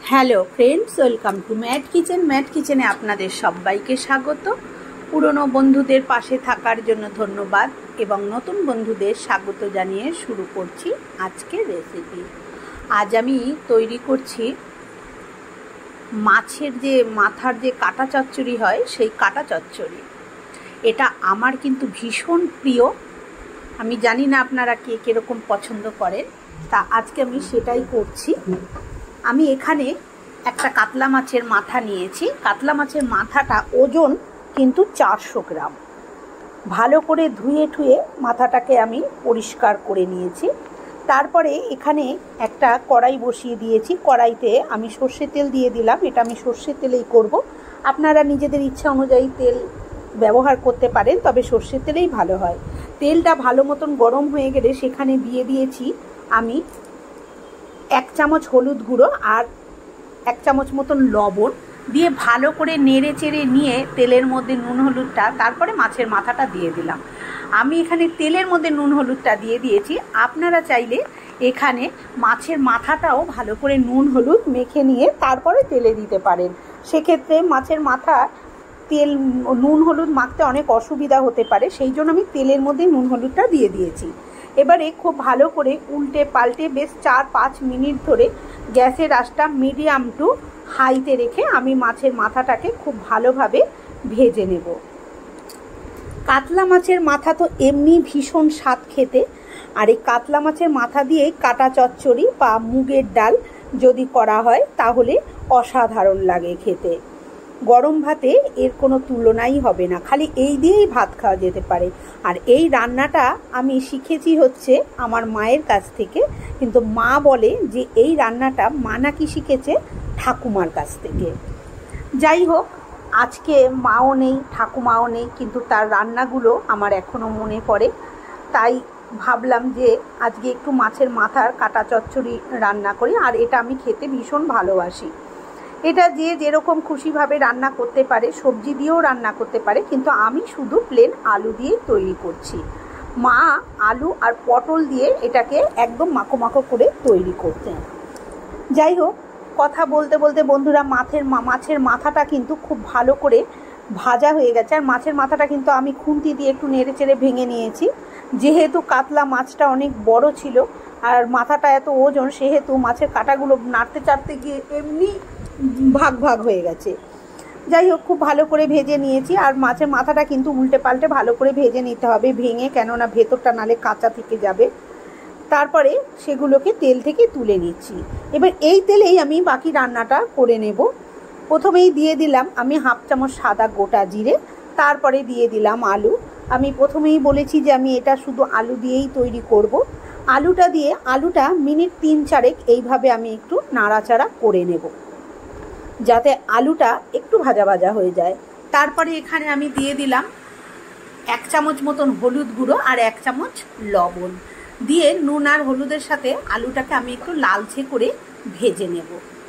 Hello friends, welcome to mat kitchen. Mat কিচেনে আপনাদের সবাইকে স্বাগত। পুরনো বন্ধুদের পাশে থাকার জন্য ধন্যবাদ এবং নতুন বন্ধুদের স্বাগত জানিয়ে শুরু করছি আজকের রেসিপি। আজ আমি তৈরি করছি মাছের যে মাথার যে কাটা চচ্চড়ি হয়, সেই কাটা চচ্চড়ি। এটা আমার কিন্তু ভীষণ প্রিয়। আমি জানি না আপনারা কে কীরকম পছন্দ করেন, তা আজকে আমি সেটাই করছি। আমি এখানে একটা কাতলা মাছের মাথা নিয়েছি। কাতলা মাছের মাথাটা ওজন কিন্তু 400 গ্রাম। ভালো করে ধুয়ে ঠুয়ে মাথাটাকে আমি পরিষ্কার করে নিয়েছি। তারপরে এখানে একটা কড়াই বসিয়ে দিয়েছি। কড়াইতে আমি সর্ষের তেল দিয়ে দিলাম। এটা আমি সর্ষের তেলেই করব। আপনারা নিজেদের ইচ্ছা অনুযায়ী তেল ব্যবহার করতে পারেন, তবে সর্ষের তেলেই ভালো হয়। তেলটা ভালো মতন গরম হয়ে গেলে সেখানে দিয়ে দিয়েছি আমি 1 চামচ হলুদ গুঁড়ো আর 1 চামচ মতন লবণ দিয়ে ভালো করে নেড়ে চেড়ে নিয়ে তেলের মধ্যে নুন হলুদটা, তারপরে মাছের মাথাটা দিয়ে দিলাম। আমি এখানে তেলের মধ্যে নুন হলুদটা দিয়ে দিয়েছি। আপনারা চাইলে এখানে মাছের মাথাটাও ভালো করে নুন হলুদ মেখে নিয়ে তারপরে তেলে দিতে পারেন। সেক্ষেত্রে মাছের মাথা তেল নুন হলুদ মাখতে অনেক অসুবিধা হতে পারে, সেই জন্য আমি তেলের মধ্যে নুন হলুদটা দিয়ে দিয়েছি। এবারে খুব ভালো করে উল্টে পাল্টে বেশ 4-5 মিনিট ধরে গ্যাসের আঁচটা মিডিয়াম টু হাইতে রেখে আমি মাছের মাথাটাকে খুব ভালোভাবে ভেজে নেব। কাতলা মাছের মাথা তো এমনি ভীষণ স্বাদ খেতে, আর এই কাতলা মাছের মাথা দিয়ে কাটা চচ্চড়ি বা মুগের ডাল যদি করা হয় তাহলে অসাধারণ লাগে খেতে। গরম ভাতে এর কোনো তুলনাই হবে না, খালি এই দিয়েই ভাত খাওয়া যেতে পারে। আর এই রান্নাটা আমি শিখেছি হচ্ছে আমার মায়ের কাছ থেকে, কিন্তু মা বলে যে এই রান্নাটা মা নাকি শিখেছে ঠাকুমার কাছ থেকে। যাই হোক, আজকে মাও নেই, ঠাকুমাও নেই, কিন্তু তার রান্নাগুলো আমার এখনও মনে পড়ে। তাই ভাবলাম যে আজকে একটু মাছের মাথার কাটা চচ্চড়ি রান্না করি। আর এটা আমি খেতে ভীষণ ভালোবাসি। এটা যে যেরকম খুশিভাবে রান্না করতে পারে, সবজি দিয়েও রান্না করতে পারে, কিন্তু আমি শুধু প্লেন আলু দিয়ে তৈরি করছি। মা আলু আর পটল দিয়ে এটাকে একদম মাখো মাখো করে তৈরি করতেন। যাই হোক, কথা বলতে বলতে বন্ধুরা মাছের মাথাটা কিন্তু খুব ভালো করে ভাজা হয়ে গেছে। আর মাছের মাথাটা কিন্তু আমি খুন্তি দিয়ে একটু নেড়ে চেড়ে ভেঙে নিয়েছি। যেহেতু কাতলা মাছটা অনেক বড় ছিল আর মাথাটা এত ওজন, সেহেতু মাছের কাঁটাগুলো নাড়তে চাড়তে গিয়ে এমনি ভাগ ভাগ হয়ে গেছে। যাই হোক, খুব ভালো করে ভেজে নিয়েছি। আর মাছের মাথাটা কিন্তু উল্টে পাল্টে ভালো করে ভেজে নিতে হবে ভেঙে, কেননা ভেতরটা নালে কাঁচা থেকে যাবে। তারপরে সেগুলোকে তেল থেকে তুলে নিচ্ছি। এবার এই তেলেই আমি বাকি রান্নাটা করে নেব। প্রথমেই দিয়ে দিলাম আমি 1/2 চামচ সাদা গোটা জিরে, তারপরে দিয়ে দিলাম আলু। আমি প্রথমেই বলেছি যে আমি এটা শুধু আলু দিয়েই তৈরি করব। আলুটা দিয়ে আলুটা মিনিট 3-4 এইভাবে আমি একটু নাড়াচাড়া করে নেব, যাতে আলুটা একটু ভাজা ভাজা হয়ে যায়। তারপরে এখানে আমি দিয়ে দিলাম 1 চামচ মতন হলুদ গুঁড়ো আর 1 চামচ লবণ দিয়ে নুন আর হলুদের সাথে আলুটাকে আমি একটু লালচে করে ভেজে নেব।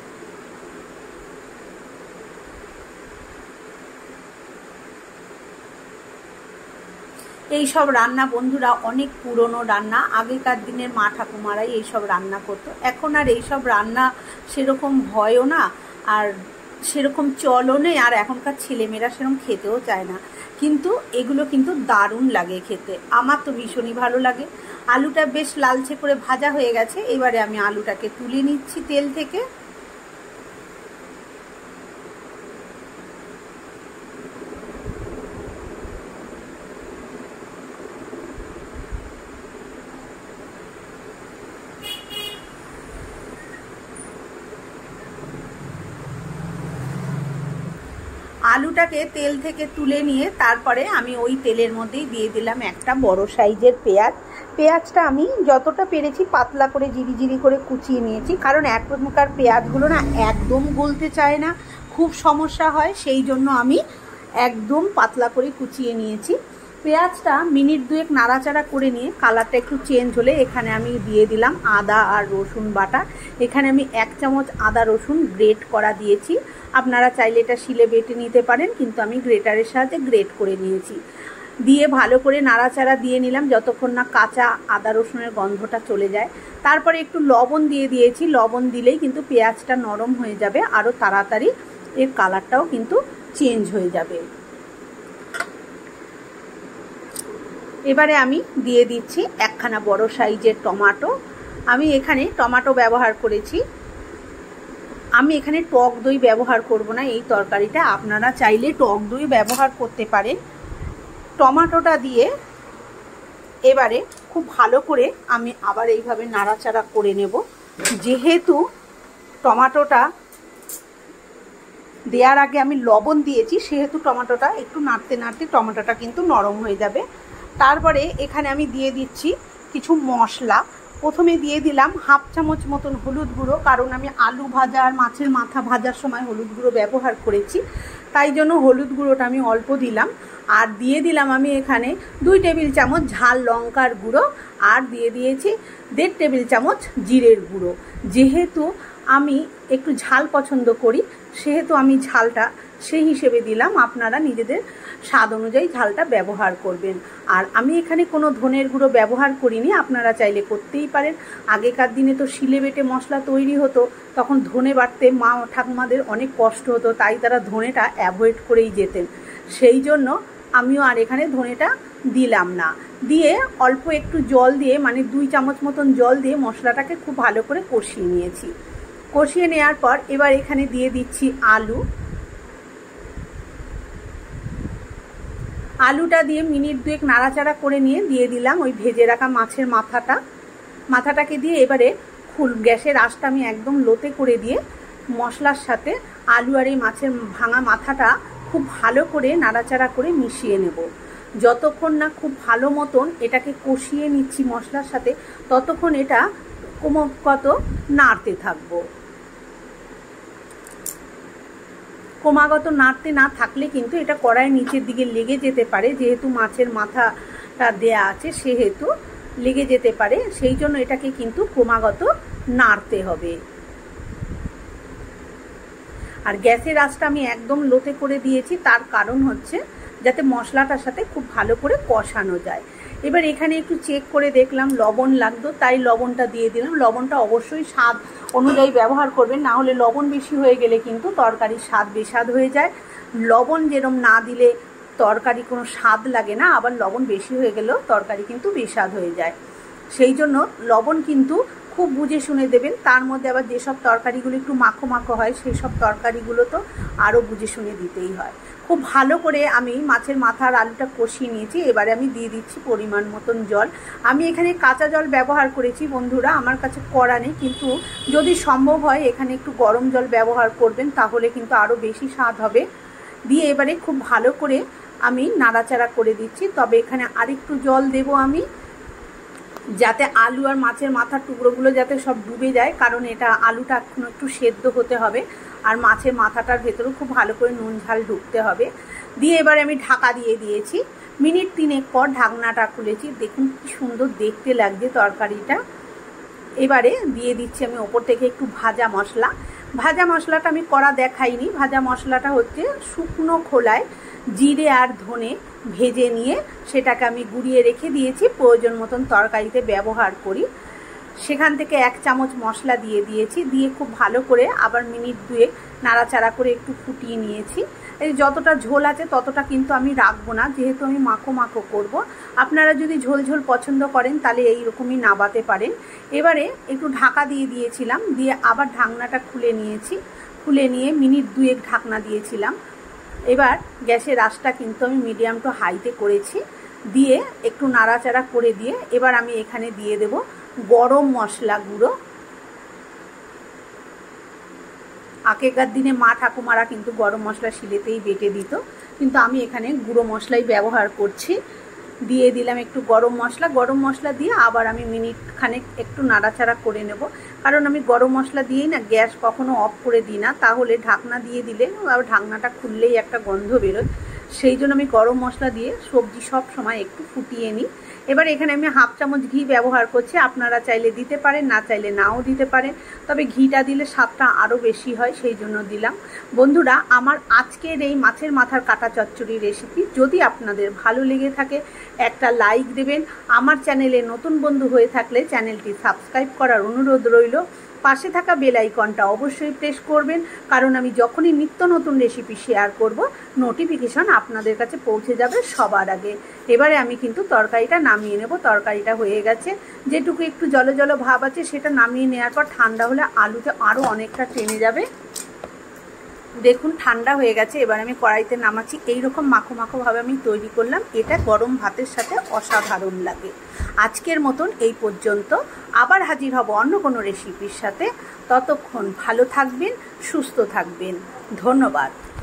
এই সব রান্না বন্ধুরা অনেক পুরনো রান্না। আগেকার দিনের মা ঠাকুমারাই এইসব রান্না করতো। এখন আর এইসব রান্না সেরকম হয়ও না, আর সেরকম চলও নেই। আর এখনকার ছেলেমেয়েরা সেরকম খেতেও চায় না, কিন্তু এগুলো কিন্তু দারুণ লাগে খেতে। আমার তো ভীষণই ভালো লাগে। আলুটা বেশ লালচে করে ভাজা হয়ে গেছে। এবারে আমি আলুটাকে তুলে নিচ্ছি তেল থেকে। আলুটাকে তেল থেকে তুলে নিয়ে তারপরে আমি ওই তেলের মধ্যেই দিয়ে দিলাম একটা বড় সাইজের পেঁয়াজ। পেঁয়াজটা আমি যতটা পেরেছি পাতলা করে জিরি করে কুচিয়ে নিয়েছি, কারণ এখনকার পেঁয়াজগুলো না একদম গলতে চায় না, খুব সমস্যা হয়, সেই জন্য আমি একদম পাতলা করে কুচিয়ে নিয়েছি। পেঁয়াজটা মিনিট 2 নাড়াচাড়া করে নিয়ে কালারটা একটু চেঞ্জ হলে এখানে আমি দিয়ে দিলাম আদা আর রসুন বাটা। এখানে আমি 1 চামচ আদা রসুন গ্রেট করা দিয়েছি। আপনারা চাইলে এটা শিলে বেটে নিতে পারেন, কিন্তু আমি গ্রেটারের সাহায্যে গ্রেট করে নিয়েছি। দিয়ে ভালো করে নাড়াচাড়া দিয়ে নিলাম যতক্ষণ না কাঁচা আদা রসুনের গন্ধটা চলে যায়। তারপরে একটু লবণ দিয়ে দিয়েছি, লবণ দিলেই কিন্তু পেঁয়াজটা নরম হয়ে যাবে, আরও তাড়াতাড়ি এর কালারটাও কিন্তু চেঞ্জ হয়ে যাবে। এবারে আমি দিয়ে দিচ্ছি একখানা বড় সাইজের টমেটো। আমি এখানে টমেটো ব্যবহার করেছি, আমি এখানে টক দই ব্যবহার করব না এই তরকারিটা, আপনারা চাইলে টক দই ব্যবহার করতে পারেন। টমেটোটা দিয়ে এবারে খুব ভালো করে আমি আবার এইভাবে নাড়াচাড়া করে নেব। যেহেতু টমেটোটা দেওয়ার আগে আমি লবণ দিয়েছি, সেহেতু টমেটোটা একটু নাড়তে নাড়তে টমেটোটা কিন্তু নরম হয়ে যাবে। তারপরে এখানে আমি দিয়ে দিচ্ছি কিছু মশলা। প্রথমে দিয়ে দিলাম 1/2 চামচ মতন হলুদ গুঁড়ো, কারণ আমি আলু ভাজা আর মাছের মাথা ভাজার সময় হলুদ গুঁড়ো ব্যবহার করেছি, তাই জন্য হলুদ গুঁড়োটা আমি অল্প দিলাম। আর দিয়ে দিলাম আমি এখানে 2 টেবিল চামচ ঝাল লঙ্কার গুঁড়ো, আর দিয়ে দিয়েছি 1.5 টেবিল চামচ জিরের গুঁড়ো। যেহেতু আমি একটু ঝাল পছন্দ করি, সেহেতু আমি ঝালটা সেই হিসেবে দিলাম, আপনারা নিজেদের স্বাদ অনুযায়ী ঝালটা ব্যবহার করবেন। আর আমি এখানে কোনো ধনের গুঁড়ো ব্যবহার করিনি, আপনারা চাইলে করতেই পারেন। আগেকার দিনে তো শিলে বেটে মশলা তৈরি হতো, তখন ধনে বাটতে মা ঠাকুমাদের অনেক কষ্ট হতো, তাই তারা ধনেটা অ্যাভয়েড করেই যেতেন। সেই জন্য আমিও আর এখানে ধনেটা দিলাম না। দিয়ে অল্প একটু জল দিয়ে, মানে 2 চামচ মতন জল দিয়ে মশলাটাকে খুব ভালো করে কষিয়ে নিয়েছি। কষিয়ে নেওয়ার পর এবার এখানে দিয়ে দিচ্ছি আলু। আলুটা দিয়ে মিনিট 2 নাড়াচাড়া করে নিয়ে দিয়ে দিলাম ওই ভেজে রাখা মাছের মাথাটাকে দিয়ে এবারে গ্যাসের আঁচটা আমি একদম লোতে করে দিয়ে মশলার সাথে আলু আর এই মাছের ভাঙা মাথাটা খুব ভালো করে নাড়াচাড়া করে মিশিয়ে নেব। যতক্ষণ না খুব ভালো মতন এটাকে কষিয়ে নিচ্ছি মশলার সাথে, ততক্ষণ এটা ক্রমাগত নাড়তে থাকবো। ক্রমাগত নাড়তে না থাকলে কিন্তু এটা কড়াইয়ের নিচের দিকে লেগে যেতে পারে, যেহেতু মাছের মাথাটা দেয়া আছে সেহেতু লেগে যেতে পারে, সেই জন্য এটাকে কিন্তু ক্রমাগত নাড়তে হবে। আর গ্যাসের আঁচটা আমি একদম লোতে করে দিয়েছি, তার কারণ হচ্ছে যাতে মশলাটার সাথে খুব ভালো করে কষানো যায়। এবার এখানে একটু চেক করে দেখলাম লবণ লাগতো, তাই লবণটা দিয়ে দিলাম। লবণটা অবশ্যই স্বাদ অনুযায়ী ব্যবহার করবেন, না হলে লবণ বেশি হয়ে গেলে কিন্তু তরকারির স্বাদ বেস্বাদ হয়ে যায়। লবণ যেরকম না দিলে তরকারি কোনো স্বাদ লাগে না, আবার লবণ বেশি হয়ে গেলেও তরকারি কিন্তু বেস্বাদ হয়ে যায়। সেই জন্য লবণ কিন্তু খুব বুঝে শুনে দেবেন। তার মধ্যে আবার যেসব তরকারিগুলো একটু মাখো মাখো হয়, সেই সব তরকারিগুলো তো আরও বুঝে শুনে দিতেই হয়। খুব ভালো করে আমি মাছের মাথা আর আলুটা কষিয়ে নিয়েছি। এবারে আমি দিয়ে দিচ্ছি পরিমাণ মতন জল। আমি এখানে কাঁচা জল ব্যবহার করেছি বন্ধুরা, আমার কাছে কড়া নেই, কিন্তু যদি সম্ভব হয় এখানে একটু গরম জল ব্যবহার করবেন, তাহলে কিন্তু আরও বেশি স্বাদ হবে। দিয়ে এবারে খুব ভালো করে আমি নাড়াচাড়া করে দিচ্ছি। তবে এখানে আরেকটু জল দেব আমি, যাতে আলু আর মাছের মাথার টুকরোগুলো যাতে সব ডুবে যায়, কারণ এটা আলুটা এখনো একটু সেদ্ধ হতে হবে, আর মাছের মাথাটার ভেতরেও খুব ভালো করে নুন ঝাল ঢুকতে হবে। দিয়ে এবারে আমি ঢাকা দিয়ে দিয়েছি। মিনিট 3 পর ঢাকনাটা খুলেছি, দেখুন কি সুন্দর দেখতে লাগছে তরকারিটা। এবারে দিয়ে দিচ্ছি আমি ওপর থেকে একটু ভাজা মশলা। ভাজা মশলাটা আমি কড়া দেখাইনি, ভাজা মশলাটা হচ্ছে শুকনো খোলায় জিরে আর ধনে ভেজে নিয়ে সেটাকে আমি গুঁড়িয়ে রেখে দিয়েছি, প্রয়োজন মতন তরকারিতে ব্যবহার করি। সেখান থেকে 1 চামচ মশলা দিয়ে দিয়েছি, দিয়ে খুব ভালো করে আবার মিনিট 2 নাড়াচাড়া করে একটু ফুটিয়ে নিয়েছি। এই যতটা ঝোল আছে ততটা কিন্তু আমি রাখবো না, যেহেতু আমি মাখো মাখো করব। আপনারা যদি ঝোল ঝোল পছন্দ করেন তাহলে এইরকমই নাবাতে পারেন। এবারে একটু ঢাকা দিয়ে দিয়েছিলাম, দিয়ে আবার ঢাকনাটা খুলে নিয়েছি। খুলে নিয়ে মিনিট 2 ঢাকনা দিয়েছিলাম। এবার গ্যাসের আঁচটা কিন্তু আমি মিডিয়াম টু হাইতে করেছি। দিয়ে একটু নাড়াচাড়া করে দিয়ে এবার আমি এখানে দিয়ে দেব গরম মশলা গুঁড়ো। আগেকার দিনে মা ঠাকুমারা কিন্তু গরম মশলা শিলেতেই বেটে দিত, কিন্তু আমি এখানে গুঁড়ো মশলাই ব্যবহার করছি। দিয়ে দিলাম একটু গরম মশলা দিয়ে আবার আমি মিনিট খানেক একটু নাড়াচাড়া করে নেব, কারণ আমি গরম মশলা দিয়েই না গ্যাস কখনো অফ করে দিই না, তাহলে ঢাকনা দিয়ে দিলে আবার ঢাকনাটা খুললেই একটা গন্ধ বেরোয়। সেই জন্য আমি গরম মশলা দিয়ে সবজি সব সময় একটু ফুটিয়ে নিই। এবার এখানে আমি হাফ চামচ ঘি ব্যবহার করছি, আপনারা চাইলে দিতে পারেন, না চাইলে নাও দিতে পারেন, তবে ঘিটা দিলে স্বাদটা আরও বেশি হয়, সেই জন্য দিলাম। বন্ধুরা, আমার আজকের এই মাছের মাথার কাটা চচ্চড়ি রেসিপি যদি আপনাদের ভালো লেগে থাকে একটা লাইক দেবেন। আমার চ্যানেলে নতুন বন্ধু হয়ে থাকলে চ্যানেলটি সাবস্ক্রাইব করার অনুরোধ রইল। পাশে থাকা বেল আইকনটা অবশ্যই প্রেস করবেন, কারণ আমি যখনই নিত্য নতুন রেসিপি শেয়ার করব নোটিফিকেশন আপনাদের কাছে পৌঁছে যাবে সবার আগে। এবারে আমি কিন্তু তরকারিটা নামিয়ে নেব। তরকারিটা হয়ে গেছে, যেটুকু একটু জল জল ভাব আছে সেটা নামিয়ে নেওয়ার পর ঠান্ডা হলে আলুতে আরও অনেকটা টেনে যাবে। দেখুন ঠান্ডা হয়ে গেছে, এবার আমি কড়াইতে নামাচ্ছি। এইরকম মাখো মাখোভাবে আমি তৈরি করলাম, এটা গরম ভাতের সাথে অসাধারণ লাগে। আজকের মতন এই পর্যন্ত, আবার হাজির হব অন্য কোনো রেসিপির সাথে। ততক্ষণ ভালো থাকবেন, সুস্থ থাকবেন। ধন্যবাদ।